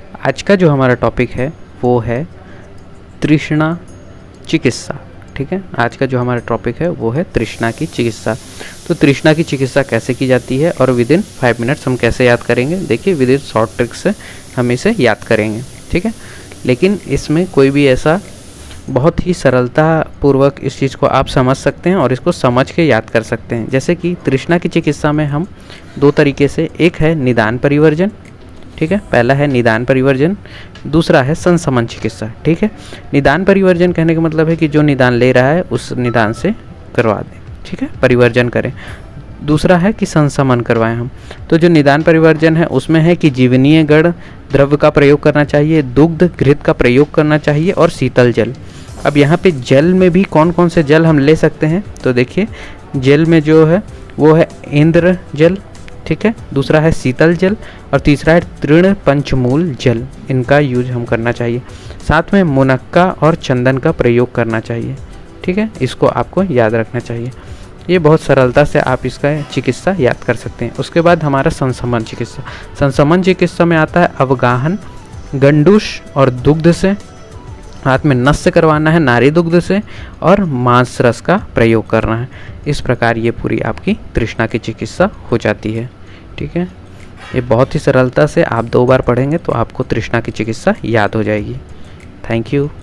आज का जो हमारा टॉपिक है वो है तृष्णा चिकित्सा। ठीक है, आज का जो हमारा टॉपिक है वो है तृष्णा की चिकित्सा। तो तृष्णा की चिकित्सा कैसे की जाती है और विद इन 5 मिनट्स हम कैसे याद करेंगे, देखिए विद इन शॉर्ट ट्रिक से हम इसे याद करेंगे। ठीक है, लेकिन इसमें कोई भी ऐसा बहुत ही सरलता पूर्वक इस चीज़ को आप समझ सकते हैं और इसको समझ के याद कर सकते हैं। जैसे कि तृष्णा की चिकित्सा में हम 2 तरीके से, एक है निदान परिवर्जन, ठीक है, पहला है निदान परिवर्जन, दूसरा है संशमन चिकित्सा। ठीक है, निदान परिवर्जन कहने का मतलब है कि जो निदान ले रहा है उस निदान से करवा दें, ठीक है, परिवर्जन करें। दूसरा है कि संशमन करवाएं हम। तो जो निदान परिवर्जन है उसमें है कि जीवनीय गढ़ द्रव्य का प्रयोग करना चाहिए, दुग्ध घृत का प्रयोग करना चाहिए और शीतल जल। अब यहाँ पे जल में भी कौन कौन से जल हम ले सकते हैं, तो देखिए जल में जो है वो है इंद्र जल, ठीक है, दूसरा है शीतल जल और तीसरा है तृण पंचमूल जल। इनका यूज हम करना चाहिए। साथ में मुनक्का और चंदन का प्रयोग करना चाहिए। ठीक है, इसको आपको याद रखना चाहिए। ये बहुत सरलता से आप इसका चिकित्सा याद कर सकते हैं। उसके बाद हमारा संशमन चिकित्सा। संशमन चिकित्सा में आता है अवगाहन गंडूष और दुग्ध से, हाथ में नस से करवाना है, नारी दुग्ध से, और मांस रस का प्रयोग करना है। इस प्रकार ये पूरी आपकी तृष्णा की चिकित्सा हो जाती है। ठीक है, ये बहुत ही सरलता से आप 2 बार पढ़ेंगे तो आपको तृष्णा की चिकित्सा याद हो जाएगी। Thank you.